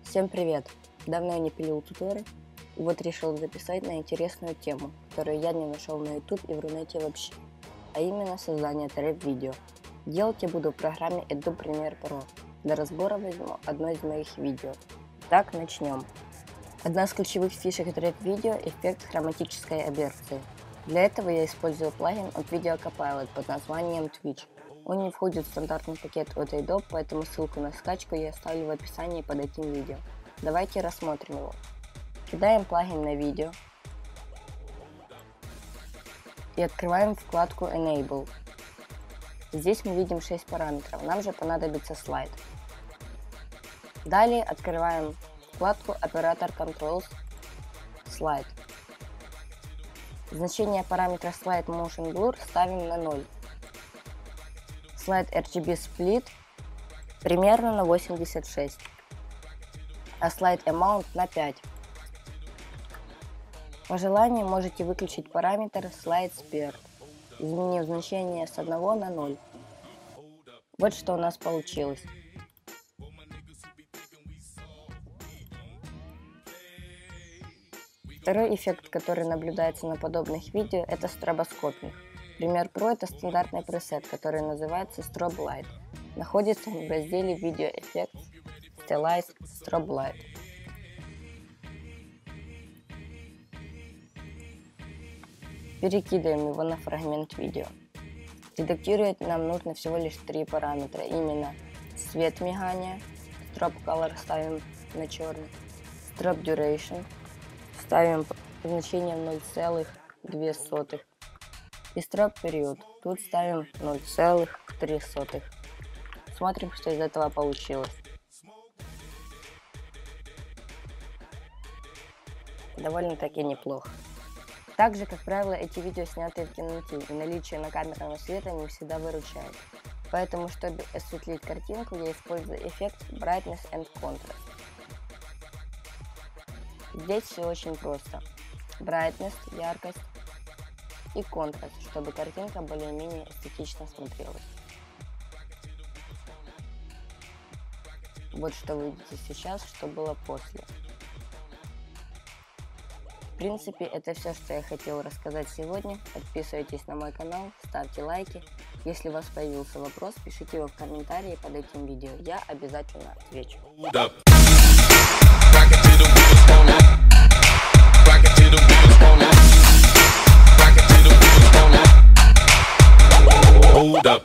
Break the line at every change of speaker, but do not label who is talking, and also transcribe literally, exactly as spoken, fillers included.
Всем привет! Давно я не пилил туторы, и вот решил записать на интересную тему, которую я не нашел на YouTube и в Рунете вообще, а именно создание трэп-видео. Делать я буду в программе Adobe Premiere Pro. Для разбора возьму одно из моих видео. Так, начнем. Одна из ключевых фишек трэп-видео – эффект хроматической аберции. Для этого я использую плагин от Video Copilot под названием Twitch. Он не входит в стандартный пакет от Adobe, поэтому ссылку на скачку я оставлю в описании под этим видео. Давайте рассмотрим его. Кидаем плагин на видео и открываем вкладку Enable. Здесь мы видим шесть параметров, нам же понадобится слайд. Далее открываем вкладку Operator Controls, Slide. Значение параметра Slide Motion Blur ставим на ноль. Slide эр джи би Split примерно на восемьдесят шесть, а Slide Amount на пять. По желанию можете выключить параметр Slide Speed, изменив значение с одного на ноль. Вот что у нас получилось. Второй эффект, который наблюдается на подобных видео, это стробоскопинг. Premiere Pro — это стандартный пресет, который называется Strobe Light. Находится в разделе Video Effects, Stylized Strobe Light. Перекидываем его на фрагмент видео. Редактировать нам нужно всего лишь три параметра, именно цвет мигания, Strobe Color ставим на черный, Strobe Duration ставим значение в ноль целых две сотых. И Strobe Period тут ставим ноль целых три сотых. Смотрим, что из этого получилось. Довольно-таки неплохо. Также, как правило, эти видео сняты в темноте, и наличие накамерного света не всегда выручает. Поэтому, чтобы осветлить картинку, я использую эффект Brightness and Contrast. Здесь все очень просто. Brightness, яркость, и контраст, чтобы картинка более-менее эстетично смотрелась. Вот что вы видите сейчас, что было после. В принципе, это все, что я хотел рассказать сегодня. Подписывайтесь на мой канал, ставьте лайки. Если у вас появился вопрос, пишите его в комментарии под этим видео. Я обязательно отвечу.
Hold up.